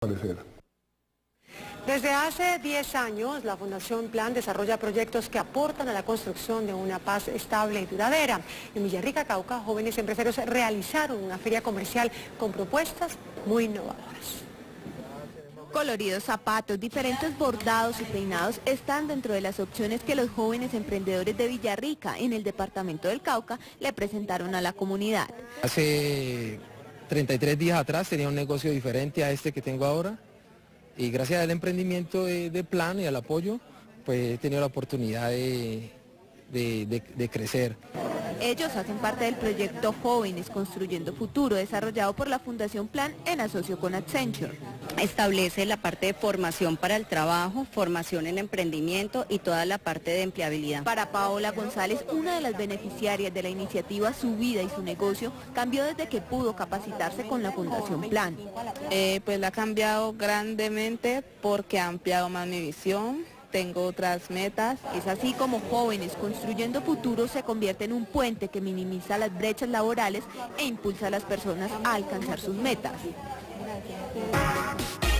Desde hace 10 años, la Fundación Plan desarrolla proyectos que aportan a la construcción de una paz estable y duradera. En Villarrica, Cauca, jóvenes empresarios realizaron una feria comercial con propuestas muy innovadoras. Coloridos zapatos, diferentes bordados y peinados están dentro de las opciones que los jóvenes emprendedores de Villarrica, en el departamento del Cauca, le presentaron a la comunidad. Hace 33 días atrás tenía un negocio diferente a este que tengo ahora. Y gracias al emprendimiento de Plan y al apoyo, pues he tenido la oportunidad de crecer. Ellos hacen parte del proyecto Jóvenes Construyendo Futuro, desarrollado por la Fundación Plan en asocio con Accenture. Establece la parte de formación para el trabajo, formación en emprendimiento y toda la parte de empleabilidad. Para Paola González, una de las beneficiarias de la iniciativa, su vida y su negocio cambió desde que pudo capacitarse con la Fundación Plan. Pues la ha cambiado grandemente porque ha ampliado más mi visión. Tengo otras metas. Es así como Jóvenes Construyendo Futuro se convierte en un puente que minimiza las brechas laborales e impulsa a las personas a alcanzar sus metas.